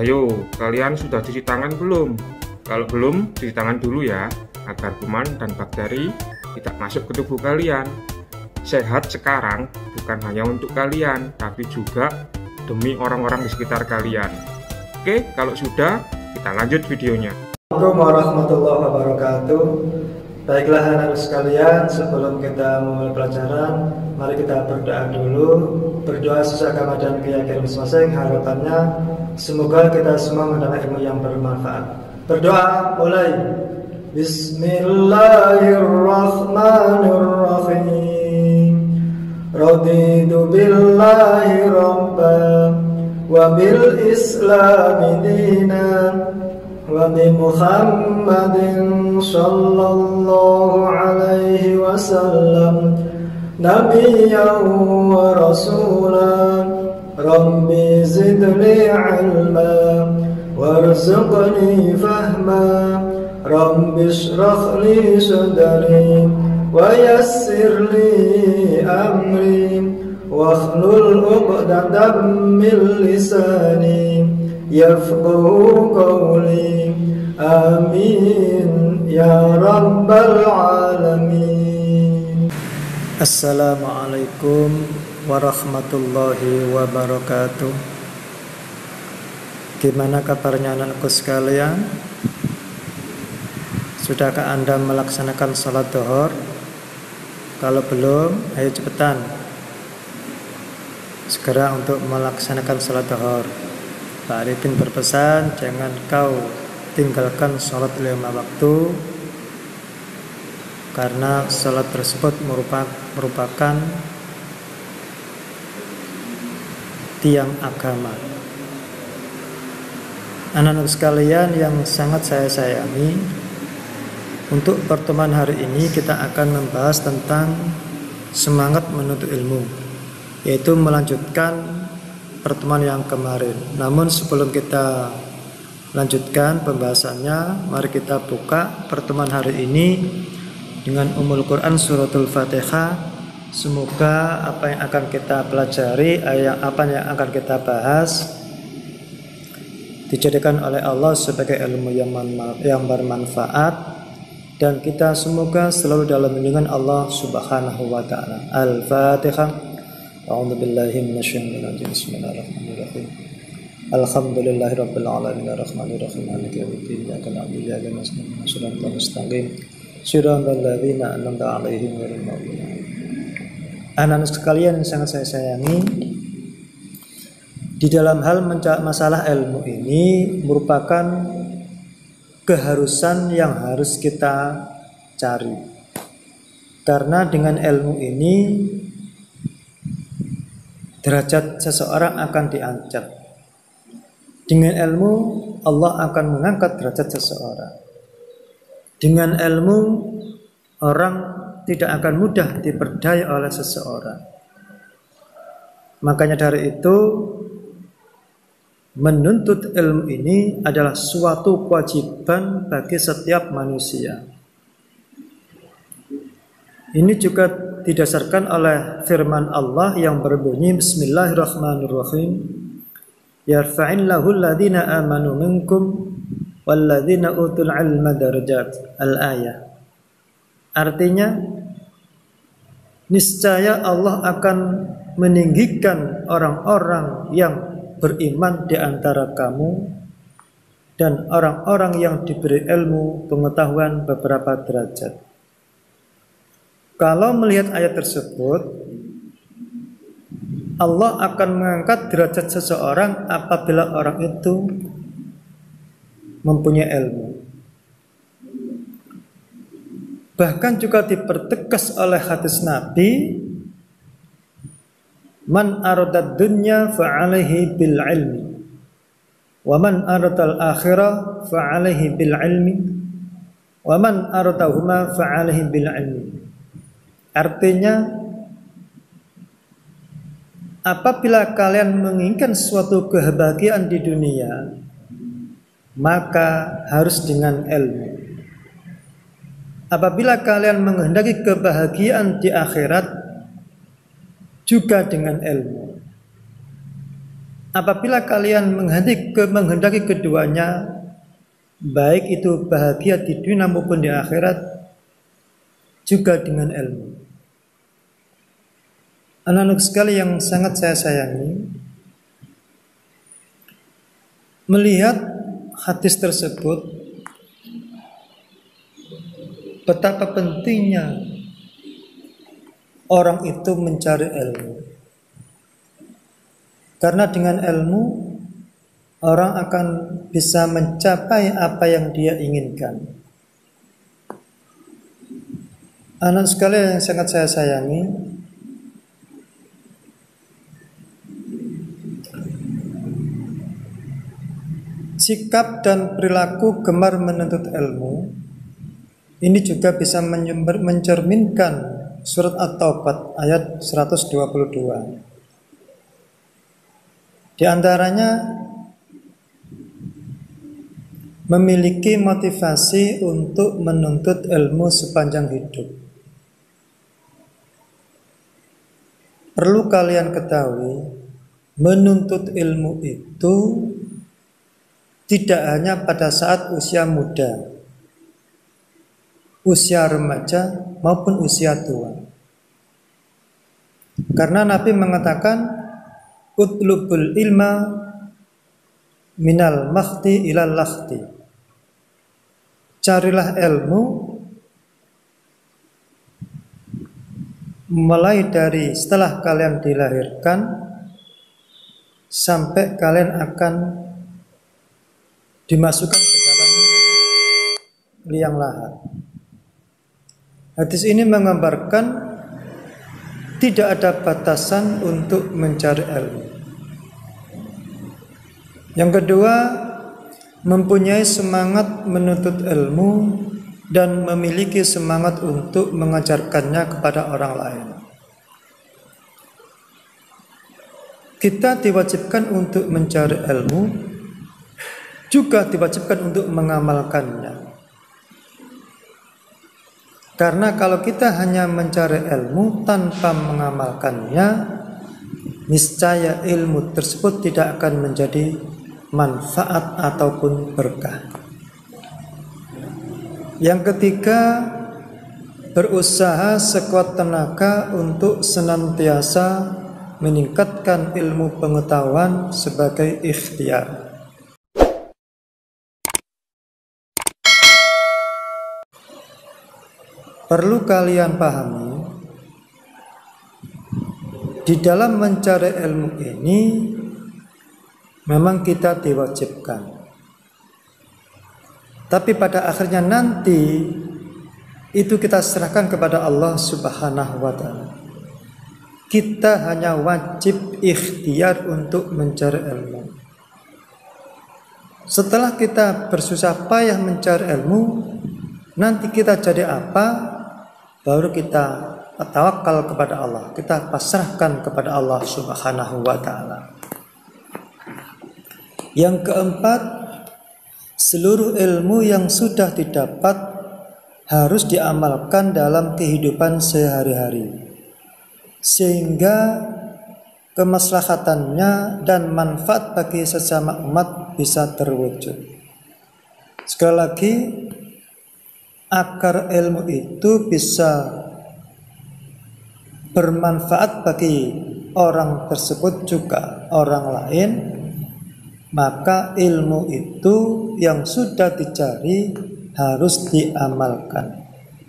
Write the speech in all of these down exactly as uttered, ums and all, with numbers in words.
Ayo, kalian sudah cuci tangan belum? Kalau belum, cuci tangan dulu ya, agar kuman dan bakteri tidak masuk ke tubuh kalian. Sehat sekarang bukan hanya untuk kalian, tapi juga demi orang-orang di sekitar kalian. Oke, kalau sudah, kita lanjut videonya. Assalamualaikum warahmatullahi wabarakatuh. Baiklah anak-anak sekalian, sebelum kita mulai pelajaran, mari kita berdoa dulu. Berdoa sesuai agama dan keyakinan masing-masing. Harapannya semoga kita semua mendapat ilmu yang bermanfaat. Berdoa mulai. Bismillahirrahmanirrahim. Raditu billahi rabban wa bil islami dinan wa bi Muhammadin sallallahu alaihi wasallam nabiyyan wa rasulan. Rabbi zidni ilma warzuqni fahma. Rabbi shrah li sadri wa yassir li amri wakhlul uqdatam min lisani yafqahu qawli. Amin ya rabbal alamin. Assalamualaikum warahmatullahi wabarakatuh. Gimana kabarnya anakku sekalian? Sudahkah Anda melaksanakan salat zuhur? Kalau belum, ayo cepetan segera untuk melaksanakan salat zuhur. Pak Arifin berpesan, jangan kau tinggalkan salat lima waktu, karena salat tersebut merupakan tiang agama. Anak-anak sekalian yang sangat saya sayangi, untuk pertemuan hari ini kita akan membahas tentang semangat menuntut ilmu, yaitu melanjutkan pertemuan yang kemarin. Namun sebelum kita lanjutkan pembahasannya, mari kita buka pertemuan hari ini dengan Ummul Quran Suratul Fatihah. Semoga apa yang akan kita pelajari, apa yang akan kita bahas, dijadikan oleh Allah sebagai ilmu yang bermanfaat, dan kita semoga selalu dalam lindungan Allah Subhanahu wa ta'ala. Al-Fatihah. A'udzubillahi minasyaitonir rajim. Bismillahirrahmanirrahim. Alhamdulillahirabbil alamin arrahmanir rahim maliki yaumiddin. Iyyaka na'budu wa iyyaka nasta'in. Shiratal mustaqim. Shiratal ladzina an'amta 'alaihim ghairil maghdubi 'alaihim. Anak-anak sekalian yang sangat saya sayangi, di dalam hal masalah ilmu ini merupakan keharusan yang harus kita cari, karena dengan ilmu ini derajat seseorang akan diangkat. Dengan ilmu Allah akan mengangkat derajat seseorang. Dengan ilmu orang tidak akan mudah diperdaya oleh seseorang. Makanya dari itu, menuntut ilmu ini adalah suatu kewajiban bagi setiap manusia. Ini juga didasarkan oleh firman Allah yang berbunyi Bismillahirrahmanirrahim. Yarfa'illahu alladhina amanu minkum walladhina utul ilma darajat. Al-ayah. Artinya, niscaya Allah akan meninggikan orang-orang yang beriman di antara kamu dan orang-orang yang diberi ilmu pengetahuan beberapa derajat. Kalau melihat ayat tersebut, Allah akan mengangkat derajat seseorang apabila orang itu mempunyai ilmu. Bahkan juga dipertegas oleh hadis Nabi, man aradad dunya fa'alaihi bil ilmi wa man aradal akhirah fa'alaihi bil ilmi wa man aradahuma fa'alaihi bil ilmi. Artinya, apabila kalian menginginkan suatu kebahagiaan di dunia, maka harus dengan ilmu. Apabila kalian menghendaki kebahagiaan di akhirat, juga dengan ilmu. apabila kalian menghendaki, menghendaki keduanya, baik itu bahagia di dunia maupun di akhirat, juga dengan ilmu. Anak-anak sekali yang sangat saya sayangi, melihat hadis tersebut, betapa pentingnya orang itu mencari ilmu. Karena dengan ilmu, orang akan bisa mencapai apa yang dia inginkan. Anak sekalian yang sangat saya sayangi, sikap dan perilaku gemar menuntut ilmu ini juga bisa mencerminkan surat At-Taubah ayat seratus dua puluh dua. Di antaranya memiliki motivasi untuk menuntut ilmu sepanjang hidup. Perlu kalian ketahui, menuntut ilmu itu tidak hanya pada saat usia muda, usia remaja maupun usia tua. Karena Nabi mengatakan, utlubul ilma minal makhti ilal lakhti. Carilah ilmu mulai dari setelah kalian dilahirkan sampai kalian akan dimasukkan ke dalam liang lahat. Hadis ini menggambarkan tidak ada batasan untuk mencari ilmu. Yang kedua, mempunyai semangat menuntut ilmu dan memiliki semangat untuk mengajarkannya kepada orang lain. Kita diwajibkan untuk mencari ilmu, juga diwajibkan untuk mengamalkannya. Karena kalau kita hanya mencari ilmu tanpa mengamalkannya, niscaya ilmu tersebut tidak akan menjadi manfaat ataupun berkah. Yang ketiga, berusaha sekuat tenaga untuk senantiasa meningkatkan ilmu pengetahuan sebagai ikhtiar. Perlu kalian pahami, di dalam mencari ilmu ini memang kita diwajibkan. Tapi pada akhirnya nanti itu kita serahkan kepada Allah Subhanahu wa taala. Kita hanya wajib ikhtiar untuk mencari ilmu. Setelah kita bersusah payah mencari ilmu, nanti kita jadi apa? Baru kita tawakal kepada Allah, kita pasrahkan kepada Allah Subhanahu wa taala. Yang keempat, seluruh ilmu yang sudah didapat harus diamalkan dalam kehidupan sehari-hari, sehingga kemaslahatannya dan manfaat bagi sesama umat bisa terwujud. Sekali lagi, agar ilmu itu bisa bermanfaat bagi orang tersebut juga orang lain, maka ilmu itu yang sudah dicari harus diamalkan.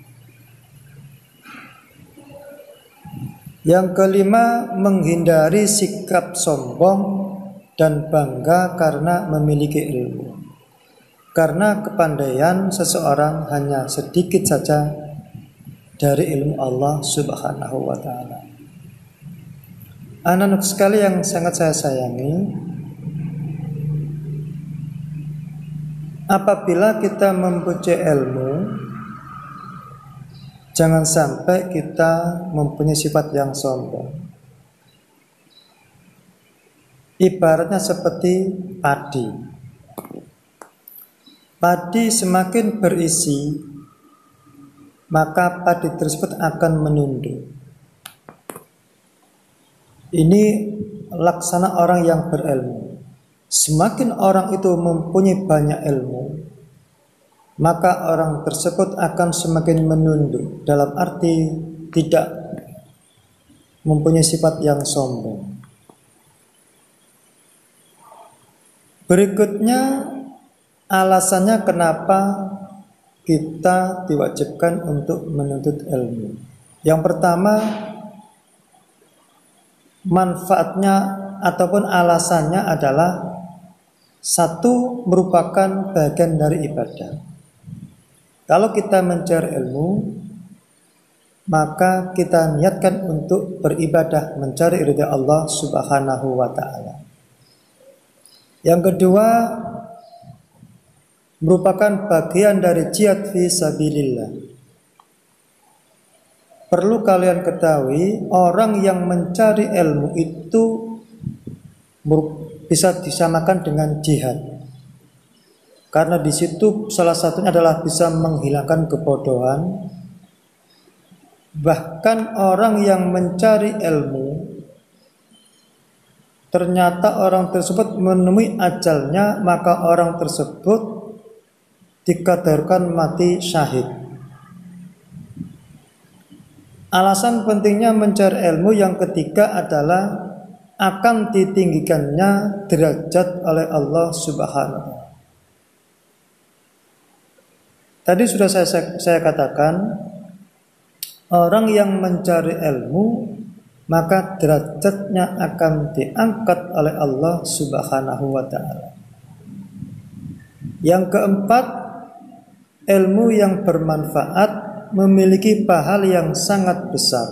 Yang kelima, menghindari sikap sombong dan bangga karena memiliki ilmu. Karena kepandaian seseorang hanya sedikit saja dari ilmu Allah Subhanahu wa taala. Anak-anak sekali yang sangat saya sayangi, apabila kita mempunyai ilmu, jangan sampai kita mempunyai sifat yang sombong. Ibaratnya seperti padi. Padi semakin berisi, maka padi tersebut akan menunduk. Ini laksana orang yang berilmu. Semakin orang itu mempunyai banyak ilmu, maka orang tersebut akan semakin menunduk, dalam arti tidak mempunyai sifat yang sombong. Berikutnya alasannya kenapa kita diwajibkan untuk menuntut ilmu. Yang pertama, manfaatnya ataupun alasannya adalah satu, merupakan bagian dari ibadah. Kalau kita mencari ilmu, maka kita niatkan untuk beribadah, mencari ridha Allah Subhanahu wa ta'ala. Yang kedua, merupakan bagian dari jihad fi sabilillah. Perlu kalian ketahui, orang yang mencari ilmu itu bisa disamakan dengan jihad. Karena di situ salah satunya adalah bisa menghilangkan kebodohan. Bahkan orang yang mencari ilmu, ternyata orang tersebut menemui ajalnya, maka orang tersebut dikadarkan mati syahid. Alasan pentingnya mencari ilmu yang ketiga adalah akan ditinggikannya derajat oleh Allah Subhanahu wa taala. Tadi sudah saya, saya, saya katakan, orang yang mencari ilmu maka derajatnya akan diangkat oleh Allah Subhanahu wa ta'ala. Yang keempat, ilmu yang bermanfaat memiliki pahala yang sangat besar.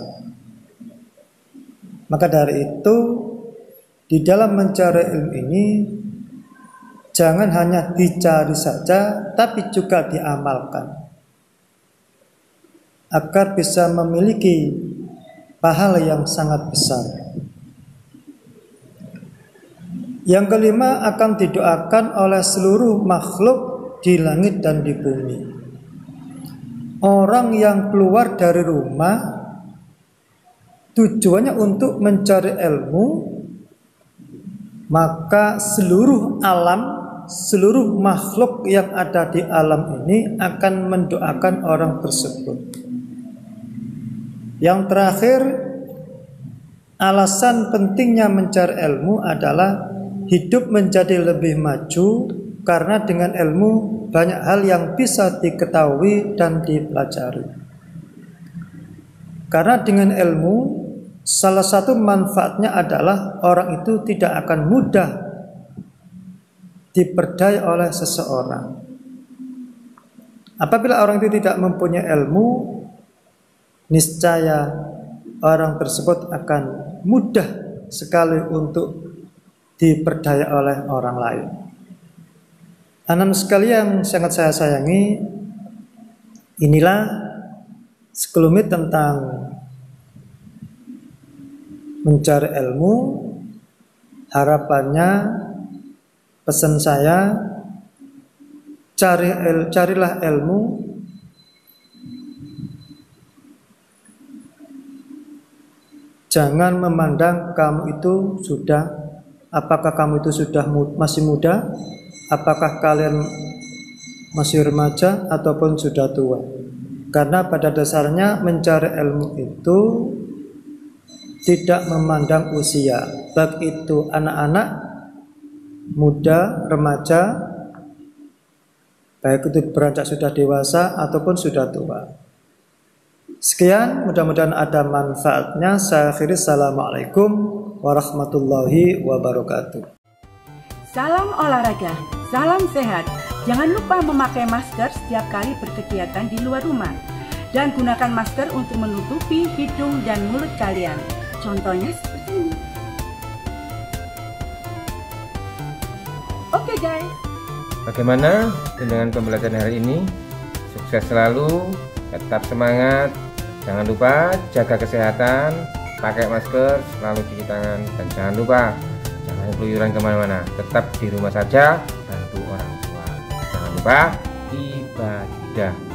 Maka dari itu, di dalam mencari ilmu ini jangan hanya dicari saja, tapi juga diamalkan agar bisa memiliki pahala yang sangat besar. Yang kelima, akan didoakan oleh seluruh makhluk di langit dan di bumi. Orang yang keluar dari rumah tujuannya untuk mencari ilmu, maka seluruh alam, seluruh makhluk yang ada di alam ini akan mendoakan orang tersebut. Yang terakhir, alasan pentingnya mencari ilmu adalah hidup menjadi lebih maju, karena dengan ilmu banyak hal yang bisa diketahui dan dipelajari. Karena dengan ilmu, salah satu manfaatnya adalah orang itu tidak akan mudah diperdaya oleh seseorang. Apabila orang itu tidak mempunyai ilmu, niscaya orang tersebut akan mudah sekali untuk diperdaya oleh orang lain. Anak sekalian yang sangat saya sayangi, inilah sekelumit tentang mencari ilmu. Harapannya, pesan saya, cari el, carilah ilmu, jangan memandang kamu itu sudah, apakah kamu itu sudah masih muda, apakah kalian masih remaja ataupun sudah tua. Karena pada dasarnya mencari ilmu itu tidak memandang usia, baik itu anak-anak, muda, remaja, baik itu beranjak sudah dewasa ataupun sudah tua. Sekian, mudah-mudahan ada manfaatnya. Saya akhiri, assalamualaikum warahmatullahi wabarakatuh. Salam olahraga, salam sehat. Jangan lupa memakai masker setiap kali berkegiatan di luar rumah. Dan gunakan masker untuk menutupi hidung dan mulut kalian. Contohnya seperti ini. Oke guys. Bagaimana dengan pembelajaran hari ini? Sukses selalu, tetap semangat. Jangan lupa jaga kesehatan, pakai masker, selalu cuci tangan, dan jangan lupa jangan keluyuran kemana-mana. Tetap di rumah saja, bantu orang tua. Jangan lupa ibadah.